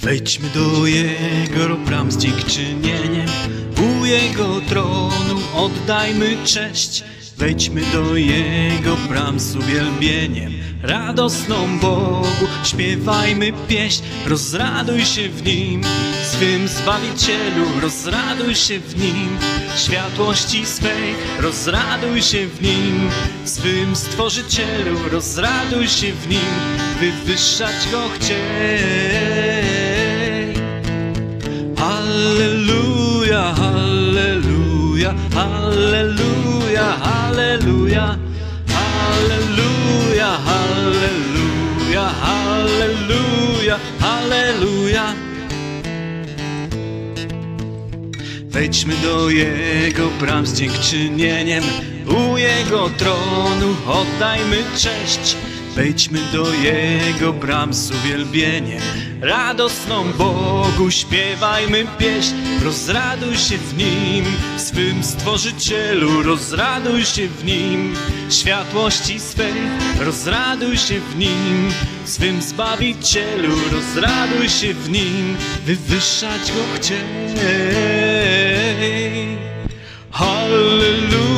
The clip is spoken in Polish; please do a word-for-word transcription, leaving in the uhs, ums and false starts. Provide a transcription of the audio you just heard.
Wejdźmy do Jego bram z dziękczynieniem, u Jego tronu oddajmy cześć. Wejdźmy do Jego bram z uwielbieniem, radosną Bogu śpiewajmy pieśń. Rozraduj się w Nim, swym Zbawicielu, rozraduj się w Nim, światłości swej, rozraduj się w Nim, swym Stworzycielu, rozraduj się w Nim, wywyższać Go chciej. Halleluja, halleluja, halleluja, halleluja, halleluja, halleluja, halleluja, halleluja. Wejdźmy do Jego bram z dziękczynieniem, u Jego tronu oddajmy cześć. Wejdźmy do Jego bram z uwielbieniem, radosną Bogu śpiewajmy pieśń. Rozraduj się w Nim, swym Stworzycielu, rozraduj się w Nim, światłości swej, rozraduj się w Nim, swym Zbawicielu, rozraduj się w Nim, wywyższać Go chciej. Halleluja.